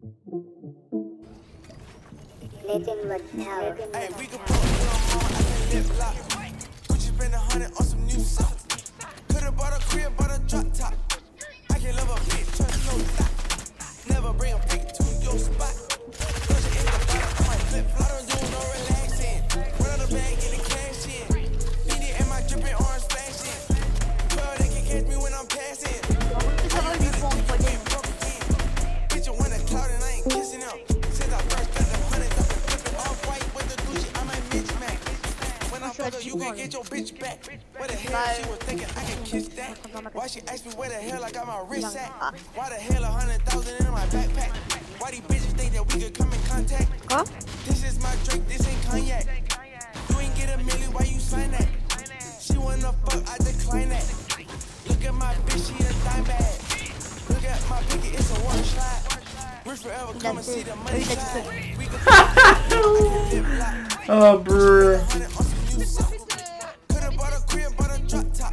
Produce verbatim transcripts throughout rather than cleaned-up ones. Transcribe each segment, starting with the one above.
Legend Motel. Hey, we can put it on mama, I can lip lock. Gucci spend a hundred on some new socks. Could've bought a crib, bought a drop top. I can love a bitch, trust no stop. Never bring a freak to your spot. Push it in the back, I might flip flop. I don't do no relaxing. Run out the bag, get the cash in. Need it in my dripping orange flashing. Girl, they can catch me when I'm passing. Bitch, you want a cloud and I ain't kissing them. Since I first got them hundreds, I've been flipping off white with the Gucci. I'm a bitch man. When I fuck her, you can get your bitch back. Where the hell she was thinking I can kiss that? Why she asked me where the hell I got my wrist at? Why the hell a hundred thousand in my backpack? Why these bitches think that we could come in contact? Quoi? This is my drink, this ain't cognac. You ain't get a milli, why you sign that? She wanna fuck, I decline that. Look at my bitch, she a dime bag. Look at my pinky, it's a one slide. Rich forever, come and see the money slide. We can Oh, bruh. Could've bought a crib, bought a drop top.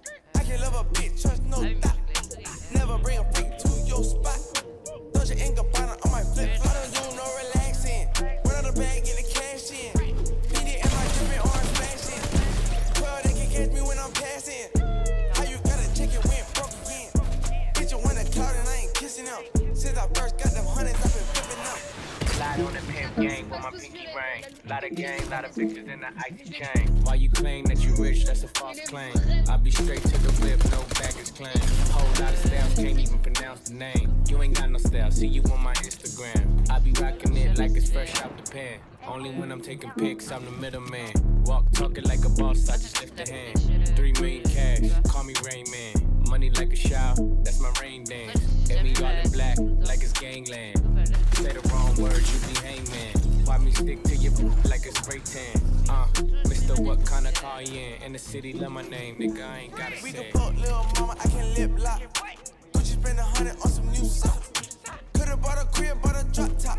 I can love a bitch, trust no doubt. Never bring a freak to your spot. Don't you ain't Gabbana on my flip flop. I don't do no relaxing. Run out the bag, get the cash in. Need it in my dripping orange flashing. Girl, they can catch me when I'm passing. How you gotta check it when broke again? Bitch, you want a cloud and I ain't kissing them. Since I first got them hundreds, I've been flipping them. Slide on the pimp gang with my pinky ring. Lot of gang, lot of bitches in the icy chain. While you claim that you rich, that's a false claim. I be straight to the whip, no baggage claim. Whole lot of styles, can't even pronounce the name. You ain't got no style, see you on my Instagram. I be rocking it like it's fresh out the pan. Only when I'm taking pics, I'm the middleman. Walk talking like a boss, I just lift a hand. Three million cash, call me Rain Man. Money like a shower, that's my rain dance. Get me all in black, like it's gangland. Say the wrong words, you be hangman. Why me stick to your boot like a spray tan? Uh, Mister What kind of car you in? In the city, love my name, nigga, I ain't gotta say. We can fuck little mama, I can lip lock. Gucci spend a hundred on some new socks. Could've bought a crib, bought a drop top.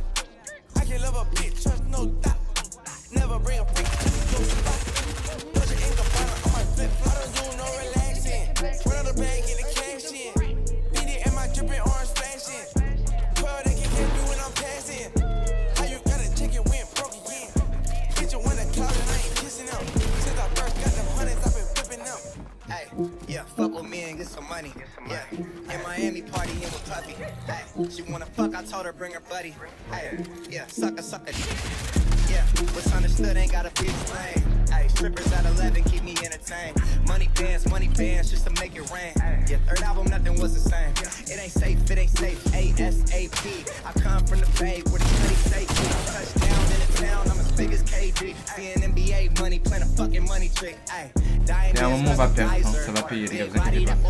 I can love a bitch, trust no doubt. Never bring a freak to your spot. Don't you ain't Gabbana on my flip flop. I don't do no relaxing. Run out the bag, get the cash in. Need it in my dripping orange flashing. Girl, they can catch me when I'm passing. How you gotta check it when broke again? Bitch, you want a cloud and I ain't kissing them. Since I first got them hundreds, I've been flipping them. Hey, yeah, fuck with me and get some money. Yeah, in Miami party in with Puffy. Hey, she wanna fuck, I told her bring her buddy. Hey, yeah, sucker, sucker. Yeah, what's understood ain't gotta be explained. Hey, strippers at eleven keep me entertained. Money bands, money bands just to make it rain. Yeah, third album, nothing was the same. It ain't safe, it ain't safe. A S A P. I come from the Bay where the city safety. Touchdown in the town, I'm as big as K D. Seeing N B A money, playing a fucking money trick. Hey, Il y a un moment on va perdre, hein, ça va payer les gars, vous inquiétez pas.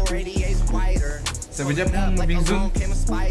Ça veut dire pour mon Big Zoom. We can fuck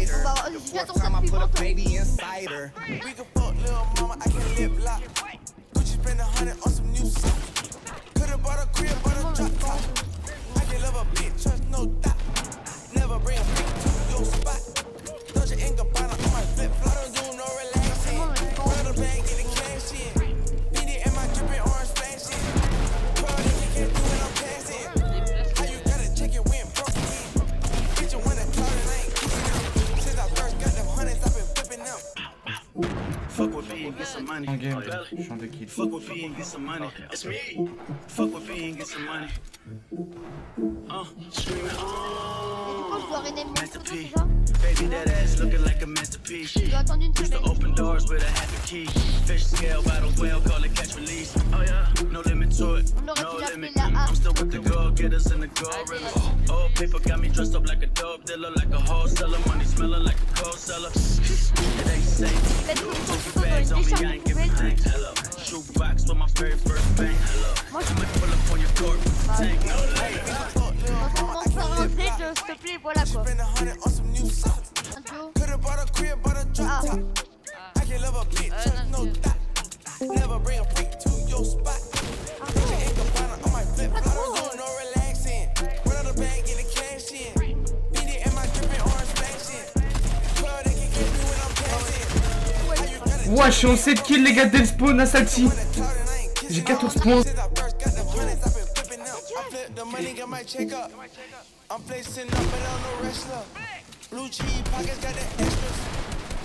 little mama, I can lip lock. Gucci spend a hundred on some new socks. Could've bought a crib, bought a drop top. I can love a bitch, trust no doubt. Never bring a freak to your spot. Don't you ain't Gabbana on my flip flop. I don't do no relaxing. Run out the bag, get the cash in. Need it in my dripping orange flashing. Girl, they can catch me when I'm passing. How you gotta check it when broke again? Bitch, you want a cloud and I ain't kissing them. Since I first got them hundreds, I've been flipping them. Fuck with B and get some money. En game, chant de kill. Fuck with B and get some money. It's me. Fuck with B and get some money. Uh, screaming Et du coup, je dois on. rename mon Master photo, P. c'est ça? Baby, that ass looking like a masterpiece. Je dois attendre une Used to semaine. open doors with a happy key. Fish scale by the whale, call it catch release. Oh yeah, no limit to it. On aurait No dû limit. l'appeler la A. I'm still with the go getters and the gorillas. Oh, paper got me dressed up like a dope dealer, like a wholesaler. Money smelling like a cold seller. It ain't safe. Faites une photo dans Bags une on me, décharge, I ain't vous pouvez giving le thanks. Hello. Shoebox for my very first bank. Hello. Moi, I might pull up on your court with the tank. No limit. Quand ça commence à rentrer, je- s'il te plaît, voilà quoi. Spend a hundred on some new socks. Un duo. Could've bought a crib, bought a drop Ah. top. I can love a bitch, trust no doubt. Never bring a freak to your spot. Don't you ain't Gabbana on my flip flop. I don't do no relaxing. Run out the bag, get the cash in. Need it in my dripping orange flashing. Girl, they can catch me when I'm passing. How you gotta Ouais, je suis en sept kills les gars, Dev Spawn à Salty. J'ai quatorze points. Since I first got them hundreds, I've been flipping them. I flip the money, get my check up. I'm flexing up, but I'm no wrestler. Blue cheese pockets got the extras. I stack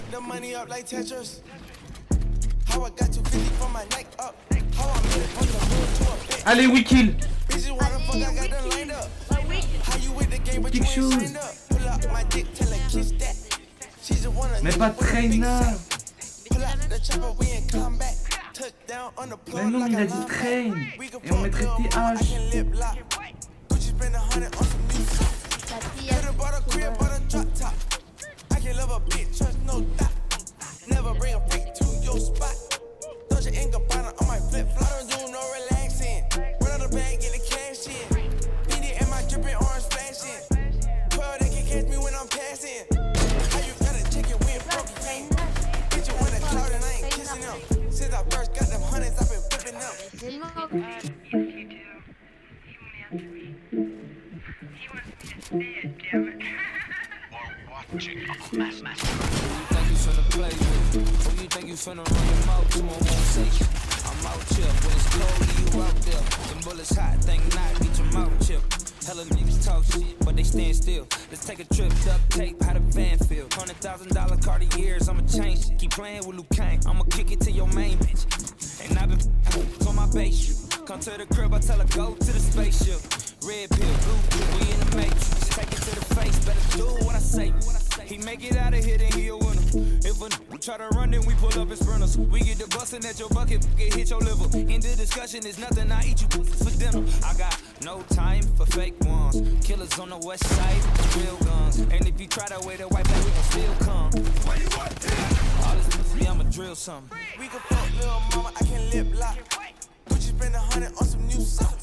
the money up like Tetris. How I got two fifty from my neck up. How I made it from the hood to a bit. Allez, we kill. Bitches wanna fuck, I got them lined up. How you with the game, but you ain't signed up. Pull up my dick, tell her kiss that. She just wanna. Mais pas de trainer. Pull up the chopper, we in combat. Touch down on the plug. Mais non, il a dit train. Et on mettrait T H. Gucci spend a hundred on some new socks. Could've bought a crib, bought a drop top. I can love a bitch, trust no doubt. Never bring a freak to your spot. Don't you ain't gonna on my flip flop. I don't do no relaxing. Run out the bag, get the cash in. Beat it and my dripping orange flashing. twelve, they can catch me when I'm passing. How you gotta check it when broke your team? Bitch, you in the cloud and I ain't kissing them. Since I first got them hundreds, I've been flipping them. Who you think you finna play with? Who you think you finna run your mouth to? I won't say shit. I'm out here when it's cold, you out there. Them bullets hot, think not, get your mouth chipped. Hella niggas talk shit, but they stand still. Let's take a trip, duct tape, how the van feel. Hundred thousand dollar Cartiers, I'ma change it. Keep playing with Luke Kang, I'ma kick it to your main bitch. And I've been on my base. Come to the crib, I tell her go to the spaceship. Red pill, blue pill, we in the matrix. Take it to the face, better do what I say. He make it out of here, then he a winner. If a n try to run, then we pull up in sprinters. We get the bustin' at your bucket, get hit your liver. End the discussion is nothing, I eat you for dinner. I got no time for fake ones. Killers on the west side, real guns. And if you try to wear the white flag, we gon' still come. Where you at, all this pussy, I'ma drill something. We can fuck little mama, I can lip lock. Gucci spend a hundred on some new socks.